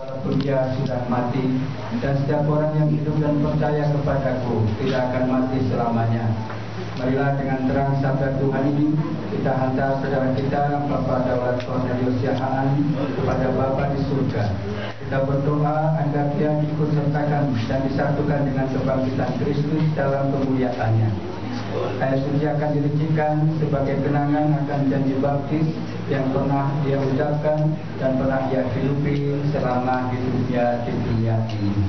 walaupun dia sudah mati, dan setiap orang yang hidup dan percaya kepadaku tidak akan mati selamanya. Marilah dengan terang sabda Tuhan ini kita hantar saudara kita Bapak Daulat Cornelius Siahaan kepada Bapa di surga. Kita berdoa agar dia ikut sertakan dan disatukan dengan kebangkitan Kristus dalam kemuliaannya. Ayat suci akan diricikan sebagai kenangan akan janji baptis yang pernah dia ucapkan dan pernah ia hidupi selama hidupnya di dunia ini.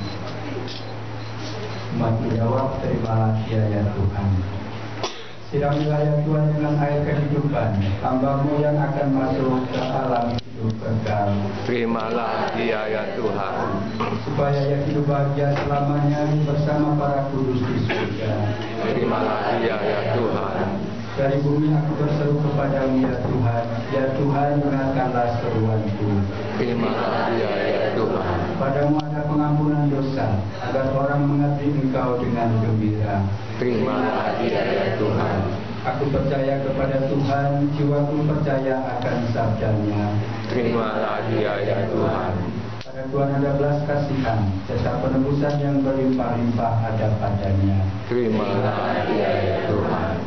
Umat menjawab, terimalah dia ya Tuhan. Siramilah ya Tuhan dengan air kehidupan hamba-Mu yang akan masuk ke alam hidup kekal. Terimalah dia ya Tuhan, supaya ia hidup bahagia selamanya bersama para kudus di surga. terimalah dia ya Tuhan. Dari bumi aku berseru kepadamu ya Tuhan. Ya Tuhan, dengarkanlah seruanku. Terimalah dia ya Tuhan. Padamu ada pengampunan dosa, agar orang mengerti Engkau dengan gembira. Terimalah dia ya Tuhan. Aku percaya kepada Tuhan, jiwaku percaya akan sabdanya. Terimalah dia ya Tuhan. Pada Tuhan ada belas kasihan, serta penebusan yang berlimpah-limpah ada padanya. Terimalah dia ya Tuhan.